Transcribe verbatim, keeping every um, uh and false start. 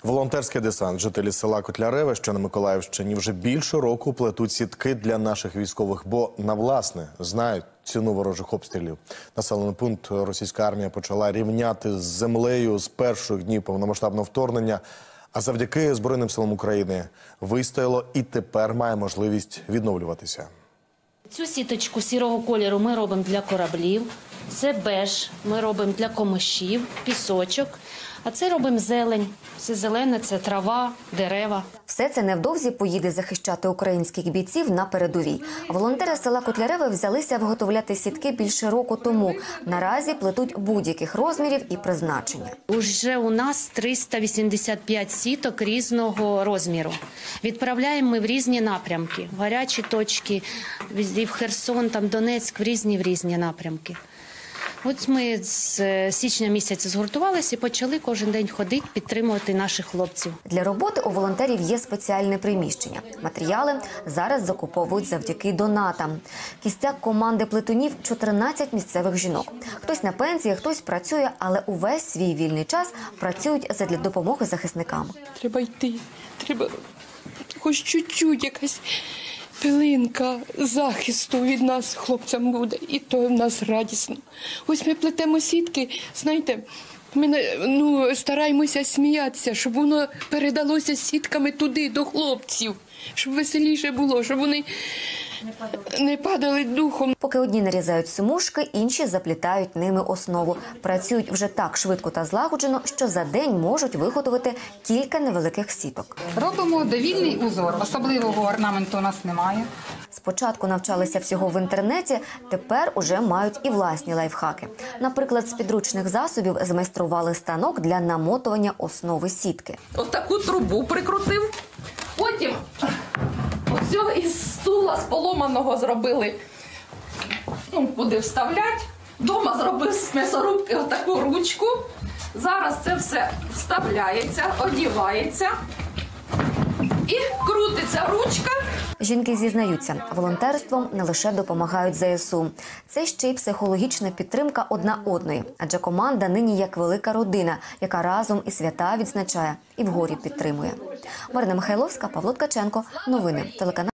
Волонтерський десант. Жителі села Котляреве, що на Миколаївщині, вже більше року плетуть сітки для наших військових, бо на власне знають ціну ворожих обстрілів. Населений пункт російська армія почала рівняти з землею з перших днів повномасштабного вторгнення, а завдяки Збройним силам України вистояло і тепер має можливість відновлюватися. Цю сіточку сірого кольору ми робимо для кораблів, це беж ми робимо для комишів, пісочок, а це робимо зелень. Все зелене – це трава, дерева. Все це невдовзі поїде захищати українських бійців на передовій. Волонтери села Котляреве взялися виготовляти сітки більше року тому. Наразі плетуть будь-яких розмірів і призначення. Уже у нас триста вісімдесят п'ять сіток різного розміру. Відправляємо ми в різні напрямки, в гарячі точки, в Херсон, там Донецьк, в різні в різні напрямки. От ми з січня місяця згуртувалися і почали кожен день ходити, підтримувати наших хлопців. Для роботи у волонтерів є спеціальне приміщення. Матеріали зараз закуповують завдяки донатам. Кістяк команди плетунів – чотирнадцять місцевих жінок. Хтось на пенсії, хтось працює, але увесь свій вільний час працюють задля допомоги захисникам. Треба йти, треба хоч чуть-чуть якась пилинка захисту від нас хлопцям буде, і то в нас радісно. Ось ми плетемо сітки, знаєте, ми ну, стараємося сміятися, щоб воно передалося сітками туди, до хлопців, щоб веселіше було, щоб вони не падали духом. Поки одні нарізають смужки, інші заплітають ними основу. Працюють вже так швидко та злагоджено, що за день можуть виготовити кілька невеликих сіток. Робимо довільний узор, особливого орнаменту у нас немає. Спочатку навчалися всього в інтернеті, тепер уже мають і власні лайфхаки. Наприклад, з підручних засобів змайстрували станок для намотування основи сітки. Ось таку трубу прикрутив, потім ось із стула з поломаного зробили, ну, куди вставляти. Дома зробив з м'ясорубки отаку ручку. Зараз це все вставляється, одівається і крутиться ручка. Жінки зізнаються, волонтерством не лише допомагають ЗСУ. Це ще й психологічна підтримка одна одної. Адже команда нині як велика родина, яка разом і свята відзначає, і в горі підтримує. Марина Михайловська, Павло Ткаченко. Новини. Телеканал